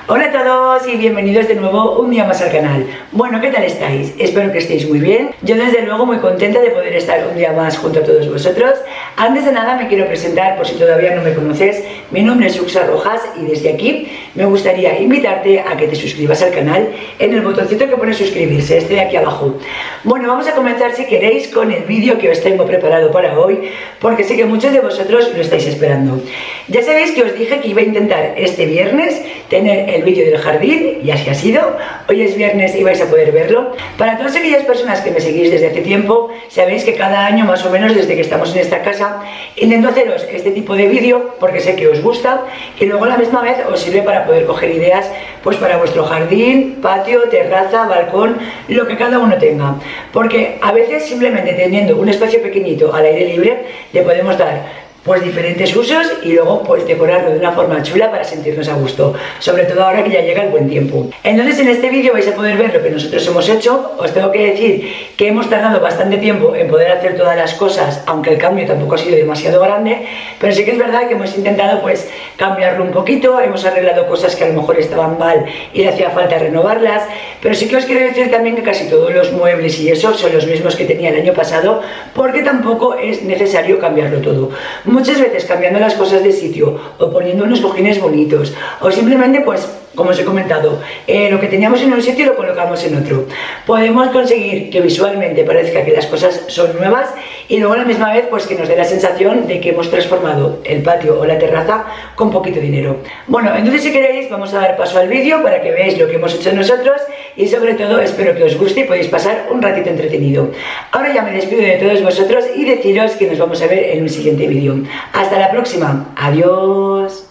Hola a todos y bienvenidos de nuevo un día más al canal. Bueno, ¿qué tal estáis? Espero que estéis muy bien. Yo desde luego muy contenta de poder estar un día más junto a todos vosotros. Antes de nada me quiero presentar, por si todavía no me conoces. Mi nombre es Uxa Rojas y desde aquí me gustaría invitarte a que te suscribas al canal en el botoncito que pone suscribirse, este de aquí abajo. Bueno, vamos a comenzar si queréis con el vídeo que os tengo preparado para hoy, porque sé que muchos de vosotros lo estáis esperando. Ya sabéis que os dije que iba a intentar este viernes tener el vídeo del jardín y así ha sido. Hoy es viernes y vais a poder verlo. Para todas aquellas personas que me seguís desde hace tiempo, sabéis que cada año más o menos desde que estamos en esta casa intento haceros este tipo de vídeo porque sé que os gusta y luego a la misma vez os sirve para poder coger ideas pues para vuestro jardín, patio, terraza, balcón, lo que cada uno tenga, porque a veces simplemente teniendo un espacio pequeñito al aire libre le podemos dar pues diferentes usos y luego pues decorarlo de una forma chula para sentirnos a gusto, sobre todo ahora que ya llega el buen tiempo. Entonces en este vídeo vais a poder ver lo que nosotros hemos hecho. Os tengo que decir que hemos tardado bastante tiempo en poder hacer todas las cosas, aunque el cambio tampoco ha sido demasiado grande, pero sí que es verdad que hemos intentado pues cambiarlo un poquito, hemos arreglado cosas que a lo mejor estaban mal y le hacía falta renovarlas, pero sí que os quiero decir también que casi todos los muebles y eso son los mismos que tenía el año pasado, porque tampoco es necesario cambiarlo todo. Muchas veces cambiando las cosas de sitio o poniendo unos cojines bonitos o simplemente pues como os he comentado, lo que teníamos en un sitio lo colocamos en otro. Podemos conseguir que visualmente parezca que las cosas son nuevas y luego a la misma vez pues que nos dé la sensación de que hemos transformado el patio o la terraza con poquito dinero. Bueno, entonces si queréis vamos a dar paso al vídeo para que veáis lo que hemos hecho nosotros y sobre todo espero que os guste y podéis pasar un ratito entretenido. Ahora ya me despido de todos vosotros y deciros que nos vamos a ver en un siguiente vídeo. Hasta la próxima. Adiós.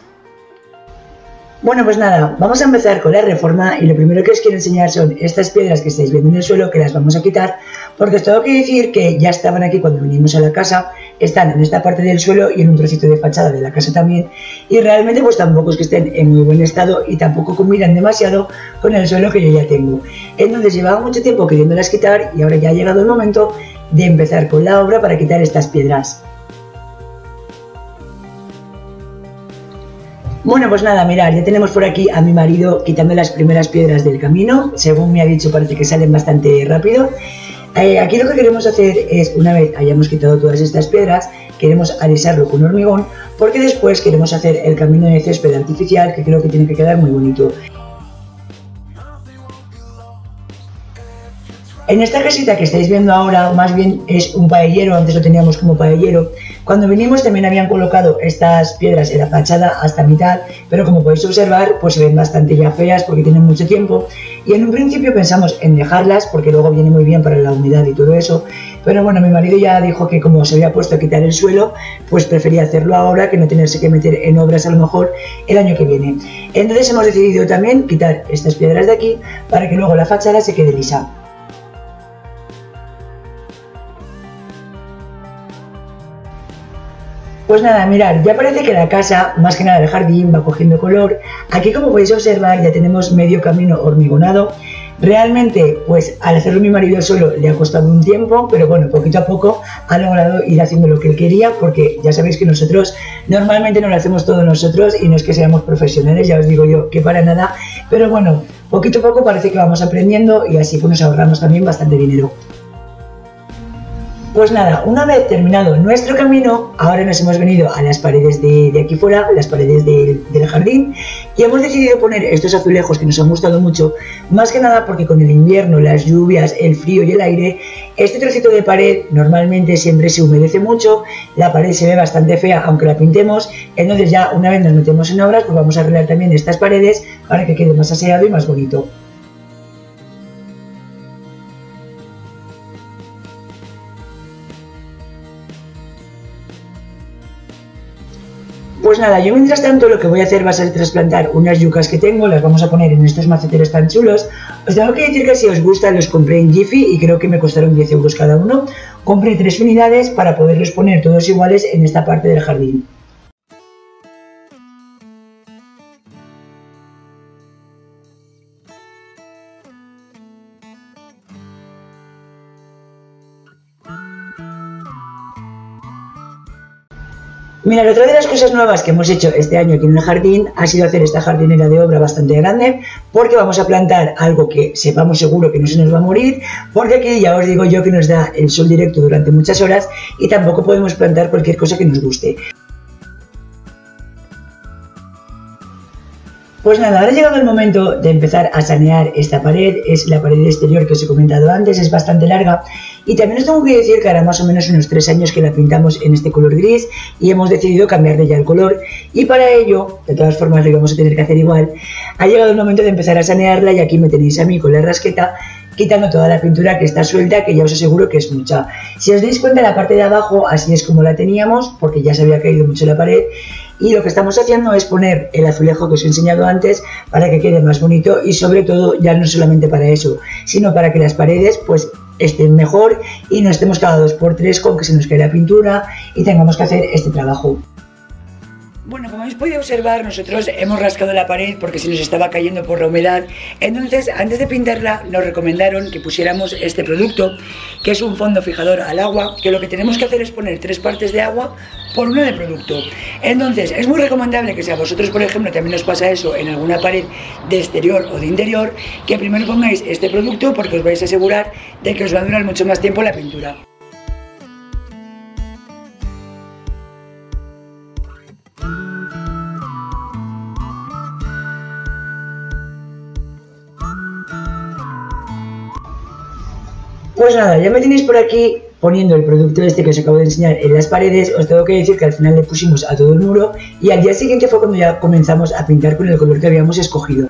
Bueno, pues nada, vamos a empezar con la reforma y lo primero que os quiero enseñar son estas piedras que estáis viendo en el suelo, que las vamos a quitar, porque os tengo que decir que ya estaban aquí cuando vinimos a la casa, están en esta parte del suelo y en un trocito de fachada de la casa también, y realmente pues tampoco es que estén en muy buen estado y tampoco combinan demasiado con el suelo que yo ya tengo. Entonces llevaba mucho tiempo queriéndolas quitar y ahora ya ha llegado el momento de empezar con la obra para quitar estas piedras. Bueno, pues nada, mirad, ya tenemos por aquí a mi marido quitando las primeras piedras del camino. Según me ha dicho, parece que salen bastante rápido. Aquí lo que queremos hacer es, una vez hayamos quitado todas estas piedras, queremos alisarlo con hormigón, porque después queremos hacer el camino de césped artificial, que creo que tiene que quedar muy bonito. En esta casita que estáis viendo ahora, más bien es un paellero, antes lo teníamos como paellero. Cuando vinimos también habían colocado estas piedras en la fachada hasta mitad, pero como podéis observar, pues se ven bastante ya feas porque tienen mucho tiempo. Y en un principio pensamos en dejarlas porque luego viene muy bien para la humedad y todo eso. Pero bueno, mi marido ya dijo que como se había puesto a quitar el suelo, pues prefería hacerlo ahora que no tenerse que meter en obras a lo mejor el año que viene. Entonces hemos decidido también quitar estas piedras de aquí para que luego la fachada se quede lisa. Pues nada, mirad, ya parece que la casa, más que nada el jardín, va cogiendo color. Aquí, como podéis observar, ya tenemos medio camino hormigonado. Realmente, pues al hacerlo mi marido solo le ha costado un tiempo, pero bueno, poquito a poco ha logrado ir haciendo lo que él quería, porque ya sabéis que nosotros normalmente no lo hacemos todo nosotros y no es que seamos profesionales, ya os digo yo que para nada, pero bueno, poquito a poco parece que vamos aprendiendo y así pues nos ahorramos también bastante dinero. Pues nada, una vez terminado nuestro camino, ahora nos hemos venido a las paredes de aquí fuera, las paredes del jardín, y hemos decidido poner estos azulejos que nos han gustado mucho, más que nada porque con el invierno, las lluvias, el frío y el aire, este trocito de pared normalmente siempre se humedece mucho, la pared se ve bastante fea aunque la pintemos, entonces ya una vez nos metemos en obras, pues vamos a arreglar también estas paredes para que quede más aseado y más bonito. Pues nada, yo mientras tanto lo que voy a hacer va a ser trasplantar unas yucas que tengo, las vamos a poner en estos maceteros tan chulos. Os tengo que decir que si os gustan los compré en Jiffy y creo que me costaron 10 euros cada uno. Compré 3 unidades para poderlos poner todos iguales en esta parte del jardín. Mira, otra de las cosas nuevas que hemos hecho este año aquí en el jardín ha sido hacer esta jardinera de obra bastante grande, porque vamos a plantar algo que sepamos seguro que no se nos va a morir, porque aquí ya os digo yo que nos da el sol directo durante muchas horas y tampoco podemos plantar cualquier cosa que nos guste. Pues nada, ahora ha llegado el momento de empezar a sanear esta pared. Es la pared exterior que os he comentado antes, es bastante larga y también os tengo que decir que hará más o menos unos 3 años que la pintamos en este color gris y hemos decidido cambiarle ya el color, y para ello, de todas formas lo vamos a tener que hacer igual, ha llegado el momento de empezar a sanearla y aquí me tenéis a mí con la rasqueta quitando toda la pintura que está suelta, que ya os aseguro que es mucha. Si os dais cuenta, en la parte de abajo así es como la teníamos, porque ya se había caído mucho la pared, y lo que estamos haciendo es poner el azulejo que os he enseñado antes para que quede más bonito, y sobre todo ya no solamente para eso, sino para que las paredes pues estén mejor y no estemos cada 2 por 3 con que se nos cae la pintura y tengamos que hacer este trabajo. Bueno, como habéis podido observar, nosotros hemos rascado la pared porque se nos estaba cayendo por la humedad. Entonces, antes de pintarla, nos recomendaron que pusiéramos este producto, que es un fondo fijador al agua, que lo que tenemos que hacer es poner 3 partes de agua por 1 de producto. Entonces, es muy recomendable que si a vosotros, por ejemplo, también os pasa eso en alguna pared de exterior o de interior, que primero pongáis este producto porque os vais a asegurar de que os va a durar mucho más tiempo la pintura. Pues nada, ya me tenéis por aquí poniendo el producto este que os acabo de enseñar en las paredes. Os tengo que decir que al final le pusimos a todo el muro y al día siguiente fue cuando ya comenzamos a pintar con el color que habíamos escogido.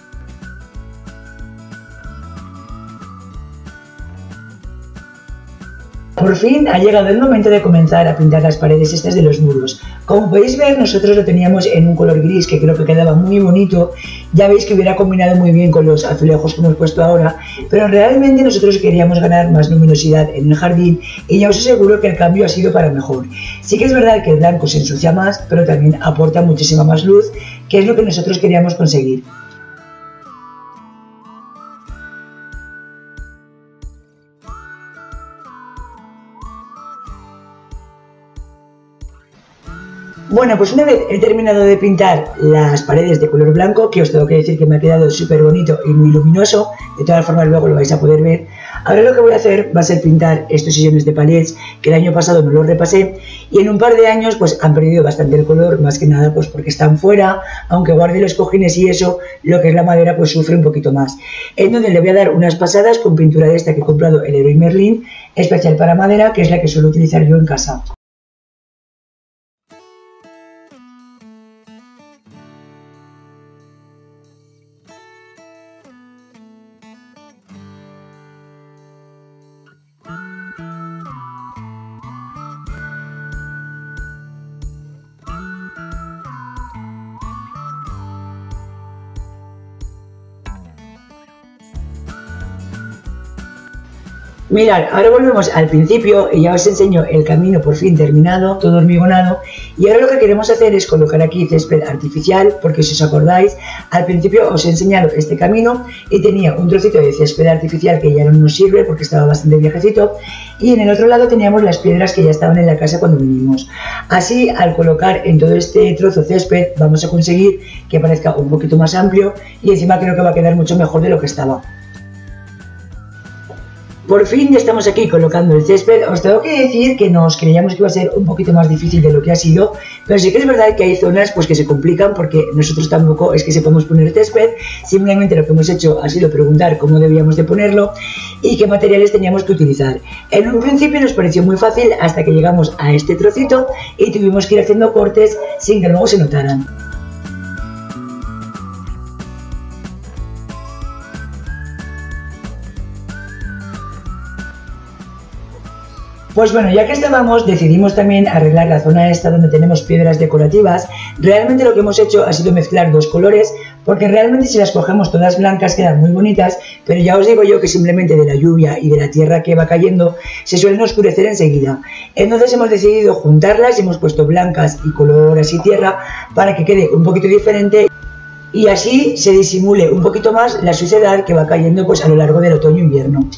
Por fin ha llegado el momento de comenzar a pintar las paredes estas de los muros. Como podéis ver, nosotros lo teníamos en un color gris que creo que quedaba muy bonito. Ya veis que hubiera combinado muy bien con los azulejos que hemos puesto ahora, pero realmente nosotros queríamos ganar más luminosidad en el jardín y ya os aseguro que el cambio ha sido para mejor. Sí que es verdad que el blanco se ensucia más, pero también aporta muchísima más luz, que es lo que nosotros queríamos conseguir. Bueno, pues una vez he terminado de pintar las paredes de color blanco, que os tengo que decir que me ha quedado súper bonito y muy luminoso, de todas formas luego lo vais a poder ver, ahora lo que voy a hacer va a ser pintar estos sillones de palets, que el año pasado no los repasé, y en un par de años pues han perdido bastante el color, más que nada pues porque están fuera, aunque guarde los cojines y eso, lo que es la madera pues sufre un poquito más. Entonces le voy a dar unas pasadas con pintura de esta que he comprado en Leroy Merlin, especial para madera, que es la que suelo utilizar yo en casa. Mirad, ahora volvemos al principio y ya os enseño el camino por fin terminado, todo hormigonado, y ahora lo que queremos hacer es colocar aquí césped artificial, porque si os acordáis, al principio os he enseñado este camino y tenía un trocito de césped artificial que ya no nos sirve porque estaba bastante viejecito, y en el otro lado teníamos las piedras que ya estaban en la casa cuando vinimos. Así, al colocar en todo este trozo césped, vamos a conseguir que parezca un poquito más amplio y encima creo que va a quedar mucho mejor de lo que estaba. Por fin ya estamos aquí colocando el césped. Os tengo que decir que nos creíamos que iba a ser un poquito más difícil de lo que ha sido, pero sí que es verdad que hay zonas pues que se complican porque nosotros tampoco es que sepamos poner césped, simplemente lo que hemos hecho ha sido preguntar cómo debíamos de ponerlo y qué materiales teníamos que utilizar. En un principio nos pareció muy fácil hasta que llegamos a este trocito y tuvimos que ir haciendo cortes sin que luego se notaran. Pues bueno, ya que estábamos, decidimos también arreglar la zona esta donde tenemos piedras decorativas. Realmente lo que hemos hecho ha sido mezclar 2 colores, porque realmente si las cogemos todas blancas quedan muy bonitas, pero ya os digo yo que simplemente de la lluvia y de la tierra que va cayendo se suelen oscurecer enseguida. Entonces hemos decidido juntarlas y hemos puesto blancas y color así tierra para que quede un poquito diferente y así se disimule un poquito más la suciedad que va cayendo pues a lo largo del otoño-invierno.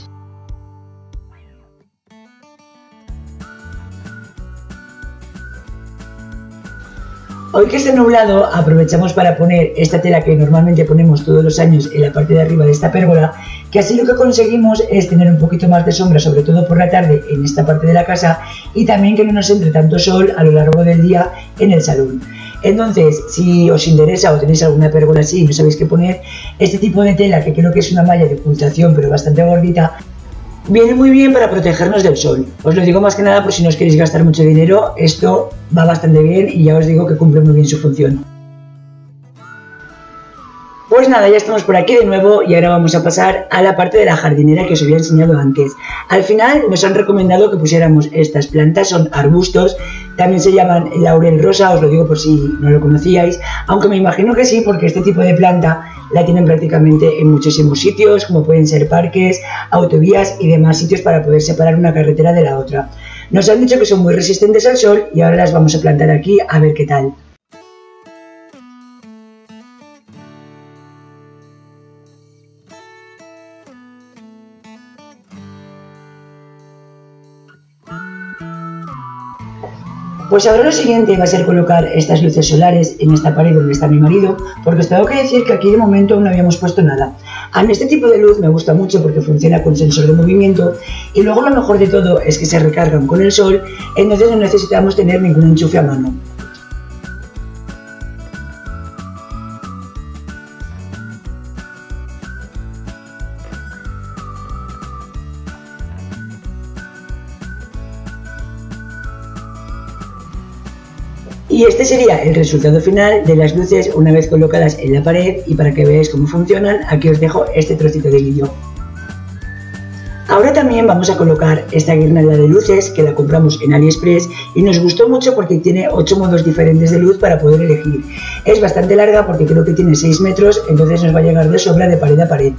Hoy que está nublado aprovechamos para poner esta tela que normalmente ponemos todos los años en la parte de arriba de esta pérgola, que así lo que conseguimos es tener un poquito más de sombra, sobre todo por la tarde en esta parte de la casa, y también que no nos entre tanto sol a lo largo del día en el salón. Entonces, si os interesa o tenéis alguna pérgola así y no sabéis qué poner, este tipo de tela, que creo que es una malla de ocultación pero bastante gordita, viene muy bien para protegernos del sol. Os lo digo más que nada por si no os queréis gastar mucho dinero, esto va bastante bien y ya os digo que cumple muy bien su función. Pues nada, ya estamos por aquí de nuevo y ahora vamos a pasar a la parte de la jardinera que os había enseñado antes. Al final nos han recomendado que pusiéramos estas plantas, son arbustos, también se llaman laurel rosa, os lo digo por si no lo conocíais, aunque me imagino que sí, porque este tipo de planta la tienen prácticamente en muchísimos sitios, como pueden ser parques, autovías y demás sitios para poder separar una carretera de la otra. Nos han dicho que son muy resistentes al sol y ahora las vamos a plantar aquí a ver qué tal. Pues ahora lo siguiente va a ser colocar estas luces solares en esta pared donde está mi marido, porque os tengo que decir que aquí de momento no habíamos puesto nada. A mí este tipo de luz me gusta mucho porque funciona con sensor de movimiento y luego lo mejor de todo es que se recargan con el sol, entonces no necesitamos tener ningún enchufe a mano. Y este sería el resultado final de las luces una vez colocadas en la pared, y para que veáis cómo funcionan, aquí os dejo este trocito de vídeo. Ahora también vamos a colocar esta guirnalda de luces que la compramos en AliExpress y nos gustó mucho porque tiene 8 modos diferentes de luz para poder elegir. Es bastante larga porque creo que tiene 6 metros, entonces nos va a llegar de sobra de pared a pared.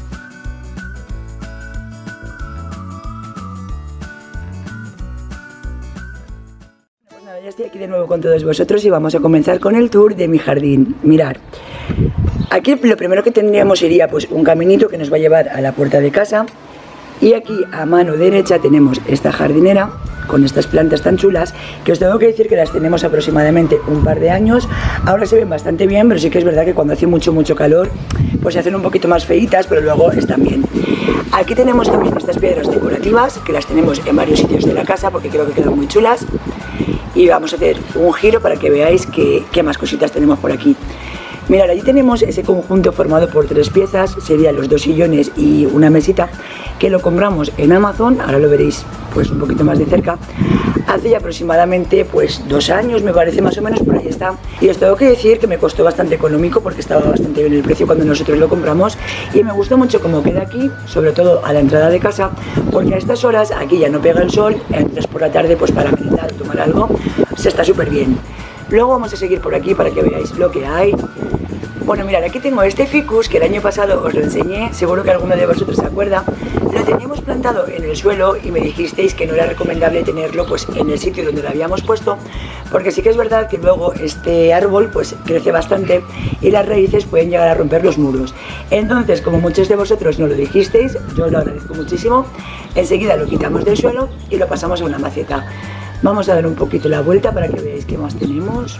Ya estoy aquí de nuevo con todos vosotros y vamos a comenzar con el tour de mi jardín. Mirad, aquí lo primero que tendríamos sería pues un caminito que nos va a llevar a la puerta de casa, y aquí a mano derecha tenemos esta jardinera con estas plantas tan chulas que os tengo que decir que las tenemos aproximadamente un par de años. Ahora se ven bastante bien, pero sí que es verdad que cuando hace mucho calor pues se hacen un poquito más feitas, pero luego están bien. Aquí tenemos también estas piedras decorativas que las tenemos en varios sitios de la casa porque creo que quedan muy chulas. Y vamos a hacer un giro para que veáis qué más cositas tenemos por aquí. Mirad, allí tenemos ese conjunto formado por 3 piezas, serían los 2 sillones y una mesita, que lo compramos en Amazon, ahora lo veréis pues un poquito más de cerca, hace ya aproximadamente pues 2 años, me parece, más o menos, por ahí está. Y os tengo que decir que me costó bastante económico porque estaba bastante bien el precio cuando nosotros lo compramos, y me gustó mucho cómo queda aquí, sobre todo a la entrada de casa, porque a estas horas aquí ya no pega el sol, entras por la tarde pues para merendar o tomar algo, se está súper bien. Luego vamos a seguir por aquí para que veáis lo que hay. Bueno, mirad, aquí tengo este ficus que el año pasado os lo enseñé, seguro que alguno de vosotros se acuerda. Lo teníamos plantado en el suelo y me dijisteis que no era recomendable tenerlo pues en el sitio donde lo habíamos puesto, porque sí que es verdad que luego este árbol pues crece bastante y las raíces pueden llegar a romper los muros. Entonces, como muchos de vosotros no lo dijisteis, yo lo agradezco muchísimo, enseguida lo quitamos del suelo y lo pasamos a una maceta. Vamos a dar un poquito la vuelta para que veáis qué más tenemos.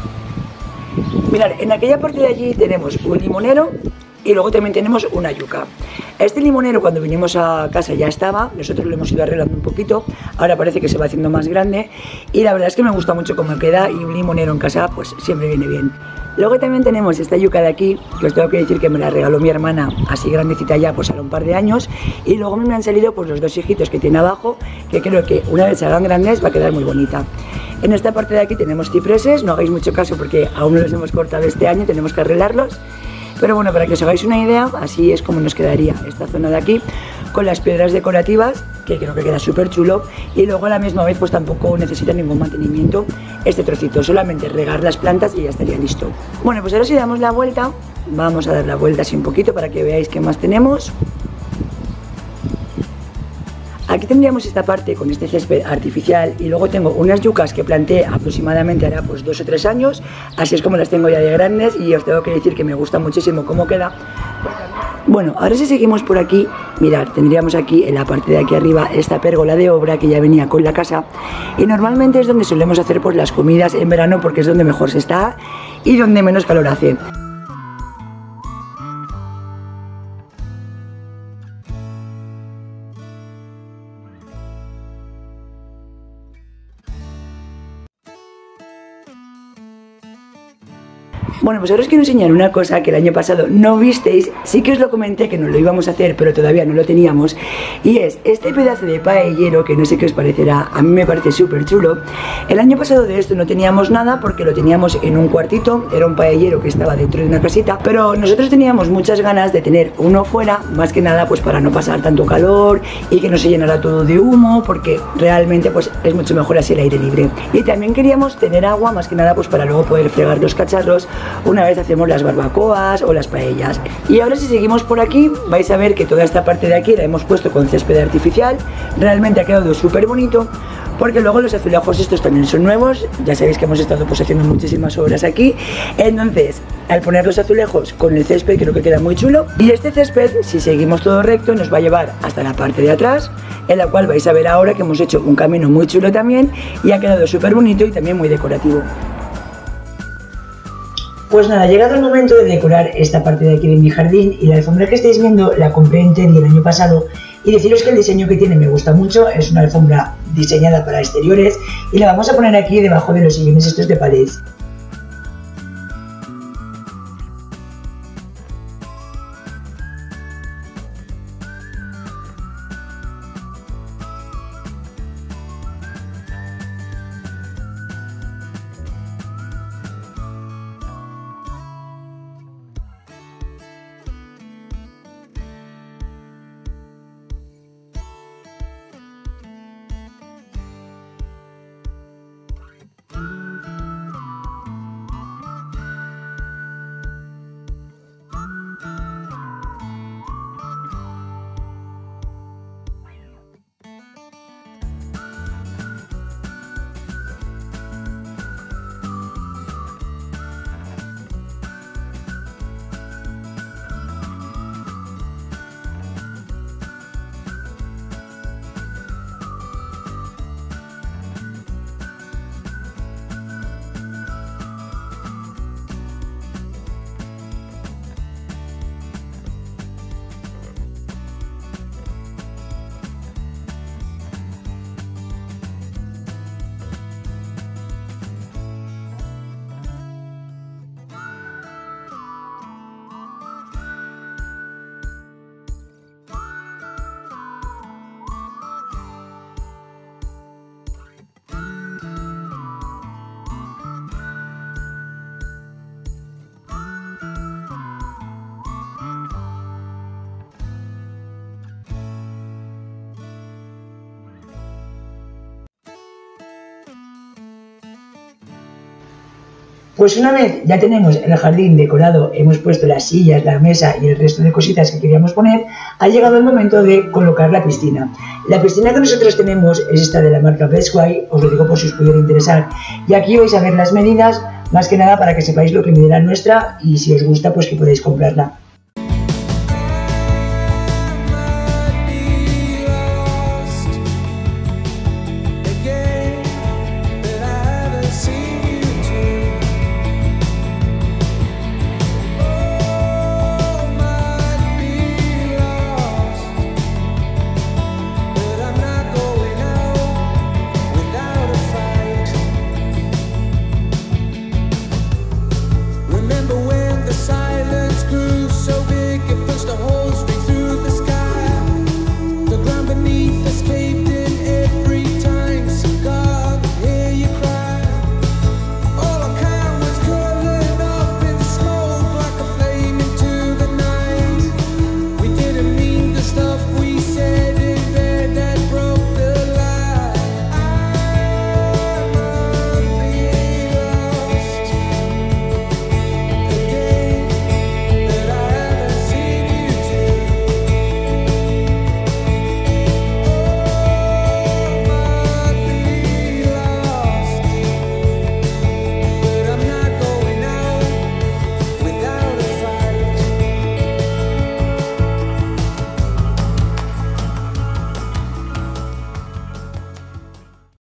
Mirad, en aquella parte de allí tenemos un limonero y luego también tenemos una yuca. Este limonero cuando vinimos a casa ya estaba, nosotros lo hemos ido arreglando un poquito, ahora parece que se va haciendo más grande y la verdad es que me gusta mucho cómo queda, y un limonero en casa pues siempre viene bien. Luego también tenemos esta yuca de aquí, que os tengo que decir que me la regaló mi hermana, así grandecita ya, pues a un par de años, y luego me han salido pues los 2 hijitos que tiene abajo, que creo que una vez se hagan grandes va a quedar muy bonita. En esta parte de aquí tenemos cipreses, no hagáis mucho caso porque aún no los hemos cortado este año, tenemos que arreglarlos. Pero bueno, para que os hagáis una idea, así es como nos quedaría esta zona de aquí, con las piedras decorativas, que creo que queda súper chulo, y luego a la misma vez pues tampoco necesita ningún mantenimiento este trocito, solamente regar las plantas y ya estaría listo. Bueno, pues ahora si damos la vuelta, vamos a dar la vuelta así un poquito para que veáis qué más tenemos. Aquí tendríamos esta parte con este césped artificial y luego tengo unas yucas que planté aproximadamente hará pues 2 o 3 años, así es como las tengo ya de grandes, y os tengo que decir que me gusta muchísimo cómo queda. Bueno, ahora si seguimos por aquí, mirad, tendríamos aquí en la parte de aquí arriba esta pérgola de obra que ya venía con la casa, y normalmente es donde solemos hacer pues las comidas en verano, porque es donde mejor se está y donde menos calor hace. Bueno, pues ahora os quiero enseñar una cosa que el año pasado no visteis. Sí que os lo comenté que no lo íbamos a hacer, pero todavía no lo teníamos, y es este pedazo de paellero que no sé qué os parecerá, a mí me parece súper chulo. El año pasado de esto no teníamos nada porque lo teníamos en un cuartito, era un paellero que estaba dentro de una casita, pero nosotros teníamos muchas ganas de tener uno fuera, más que nada pues para no pasar tanto calor y que no se llenara todo de humo, porque realmente pues es mucho mejor así el aire libre. Y también queríamos tener agua, más que nada pues para luego poder fregar los cacharros una vez hacemos las barbacoas o las paellas. Y ahora si seguimos por aquí vais a ver que toda esta parte de aquí la hemos puesto con césped artificial. Realmente ha quedado súper bonito, porque luego los azulejos estos también son nuevos. Ya sabéis que hemos estado pues haciendo muchísimas obras aquí, entonces al poner los azulejos con el césped creo que queda muy chulo. Y este césped, si seguimos todo recto, nos va a llevar hasta la parte de atrás, en la cual vais a ver ahora que hemos hecho un camino muy chulo también, y ha quedado súper bonito y también muy decorativo. Pues nada, ha llegado el momento de decorar esta parte de aquí de mi jardín, y la alfombra que estáis viendo la compré en Teddy el año pasado, y deciros que el diseño que tiene me gusta mucho. Es una alfombra diseñada para exteriores y la vamos a poner aquí debajo de los sillones estos de palés. Pues una vez ya tenemos el jardín decorado, hemos puesto las sillas, la mesa y el resto de cositas que queríamos poner, ha llegado el momento de colocar la piscina. La piscina que nosotros tenemos es esta de la marca Bestway, os lo digo por si os pudiera interesar, y aquí vais a ver las medidas, más que nada para que sepáis lo que mide la nuestra, y si os gusta pues que podéis comprarla.